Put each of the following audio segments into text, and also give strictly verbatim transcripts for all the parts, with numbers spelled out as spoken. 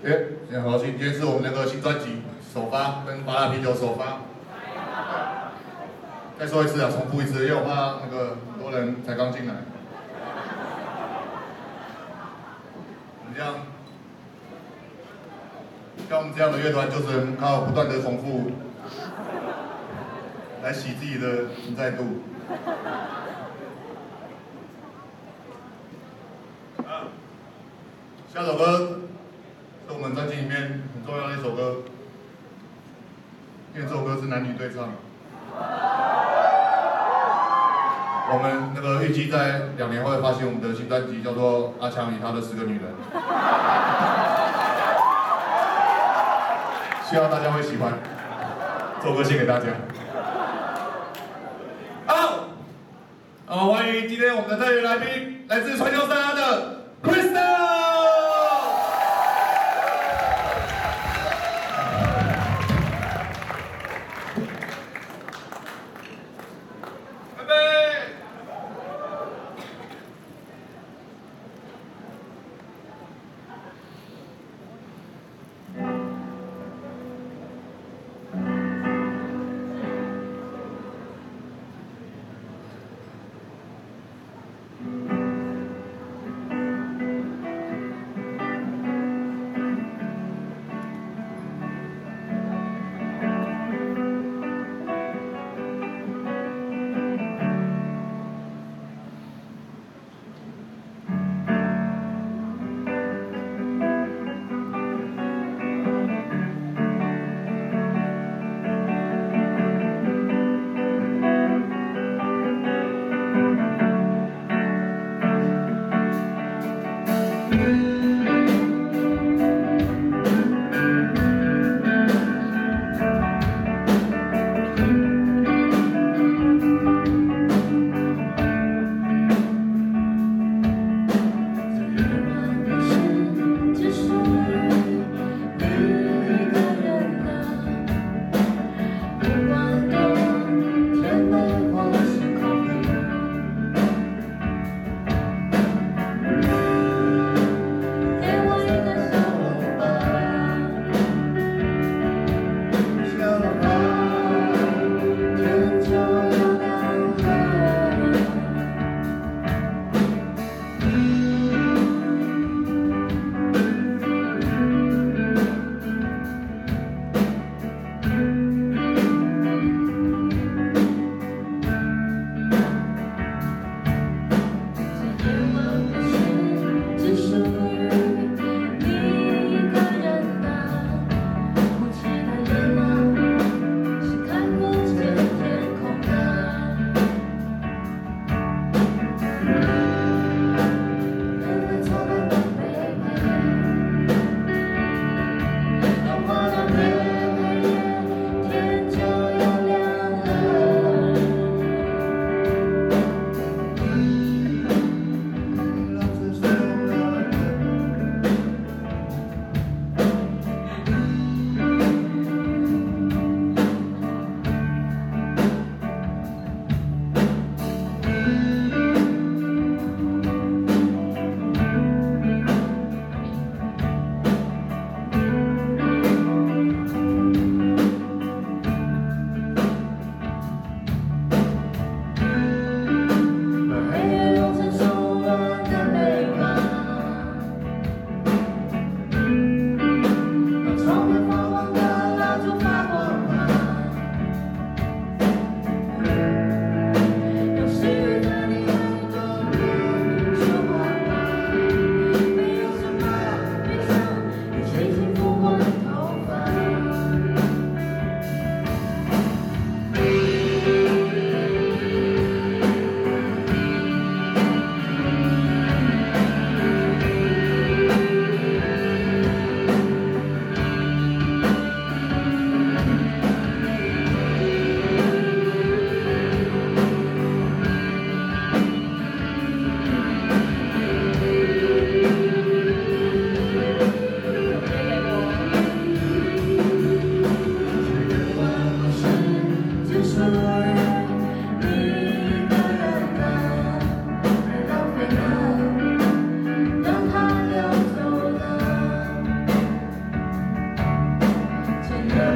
耶，很高兴，今天是我们那个新专辑首发，跟麻辣啤酒首发。再说一次啊，重复一次，因为我怕那个很多人才刚进来。我们这样，像我们这样的乐团，就是能靠不断的重复，来洗自己的存在度。啊，下首歌是我们专辑里面很重要的一首歌，因为这首歌是男女对唱。我们那个预计在两年后会发行我们的新专辑，叫做《阿强与他的十个女人》，希望大家会喜欢。这首歌献给大家。好，呃，欢迎今天我们的特别来宾，来自传球沙拉的 Crystal。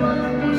我